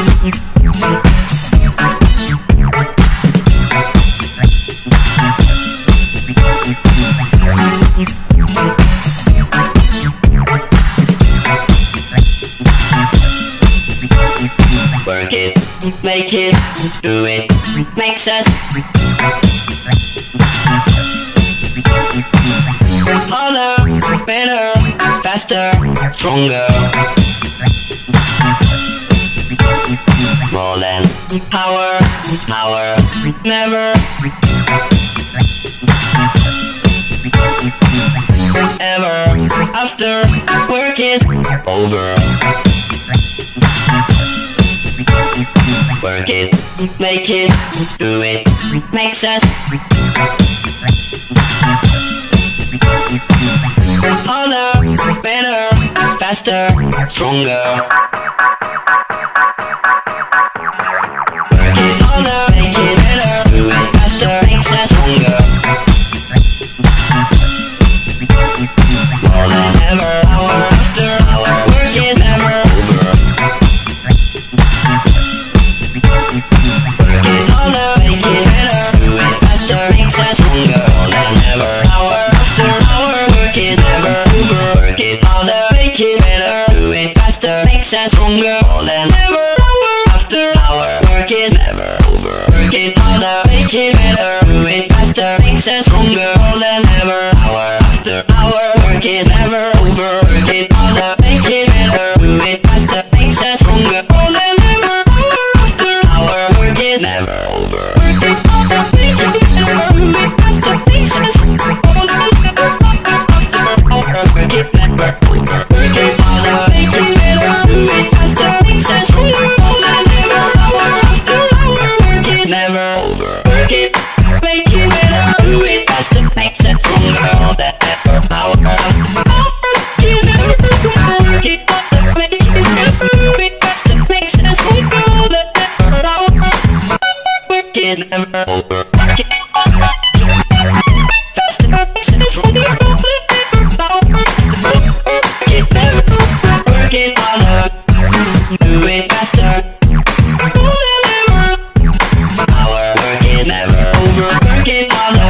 Work it, make it, do it, makes us harder, better, faster, stronger. More than power, power, never ever after work is over. Work it, make it, do it, makes us harder, better, faster, stronger. Work it harder, make it better, do it faster, makes us stronger. More than ever, hour after hour, work is never over. Work it harder, make it better, do it faster, makes us stronger. More than ever, hour after hour, work is never over. Work it harder, make it better, do it faster, makes us stronger. More than ever, hour after hour, work is never over. Work it harder, make it better, do it faster, makes us stronger. More than ever, hour after hour, work is never over. Work it harder, make it better, do it faster, makes us stronger. More than ever, hour after hour, work is never over. Work it harder, make it better, do it faster, makes us stronger. More than ever, hour after hour, work is never over. Work it harder, make it better, do it faster, makes us stronger. More than ever, hour after hour, work is never over. Work it, make it better, do it faster, makes us stronger. More than ever, hour after hour, work is never over. Work it harder, make it better, do it faster, makes us stronger. More than ever, hour after hour, work is never over. Work it harder, faster, makes us stronger. More than ever, hour after hour, work is never over. Work it harder, do it faster. More than ever, hour, work is never over. Work it harder.